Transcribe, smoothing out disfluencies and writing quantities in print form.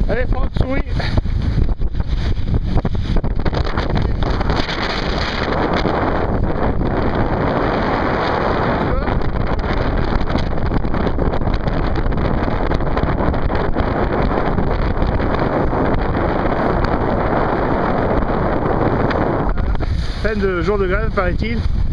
Allez Franck, souris. Fin de jour de grève, paraît-il.